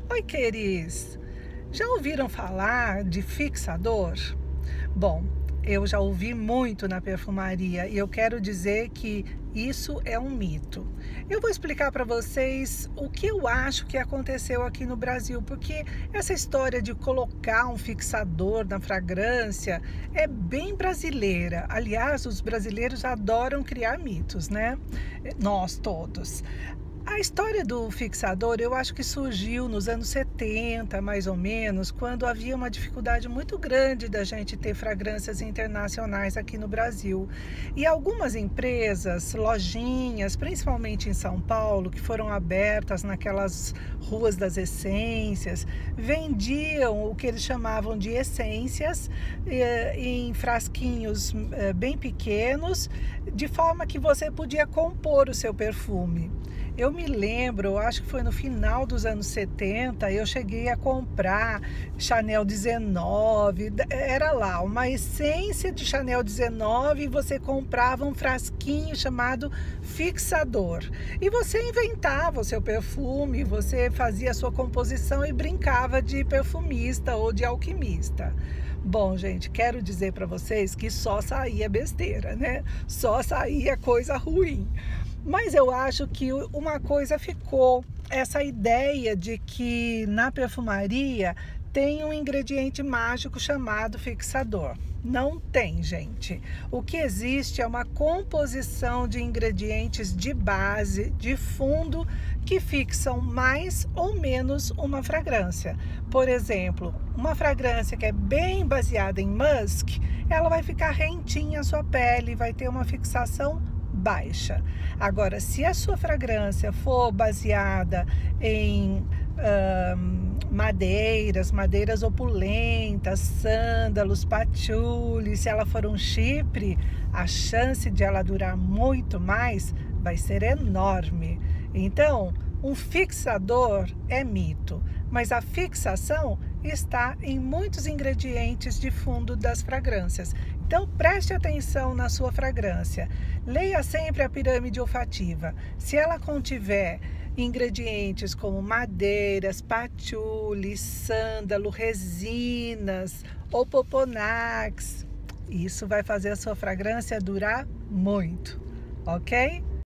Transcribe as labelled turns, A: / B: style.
A: Oi, queris! Já ouviram falar de fixador? Bom, eu já ouvi muito na perfumaria e eu quero dizer que isso é um mito. Eu vou explicar para vocês o que eu acho que aconteceu aqui no Brasil, porque essa história de colocar um fixador na fragrância é bem brasileira. Aliás, os brasileiros adoram criar mitos, né? Nós todos. A história do fixador, eu acho que surgiu nos anos 70, mais ou menos, quando havia uma dificuldade muito grande da gente ter fragrâncias internacionais aqui no Brasil. E algumas empresas, lojinhas, principalmente em São Paulo, que foram abertas naquelas ruas das essências, vendiam o que eles chamavam de essências em frasquinhos bem pequenos, de forma que você podia compor o seu perfume. Eu me lembro, acho que foi no final dos anos 70, eu cheguei a comprar Chanel 19, era lá, uma essência de Chanel 19 e você comprava um frasquinho chamado fixador. E você inventava o seu perfume, você fazia a sua composição e brincava de perfumista ou de alquimista. Bom, gente, quero dizer para vocês que só saía besteira, né? Só saía coisa ruim. Mas eu acho que uma coisa ficou, essa ideia de que na perfumaria tem um ingrediente mágico chamado fixador. Não tem, gente. O que existe é uma composição de ingredientes de base, de fundo, que fixam mais ou menos uma fragrância. Por exemplo, uma fragrância que é bem baseada em musk, ela vai ficar rentinha a sua pele, vai ter uma fixação baixa. Agora, se a sua fragrância for baseada em madeiras opulentas, sândalos, patchouli, se ela for um chipre, a chance de ela durar muito mais vai ser enorme. Então, um fixador é mito, mas a fixação está em muitos ingredientes de fundo das fragrâncias. Então, preste atenção na sua fragrância. Leia sempre a pirâmide olfativa. Se ela contiver ingredientes como madeiras, patchouli, sândalo, resinas, opoponax, isso vai fazer a sua fragrância durar muito, ok?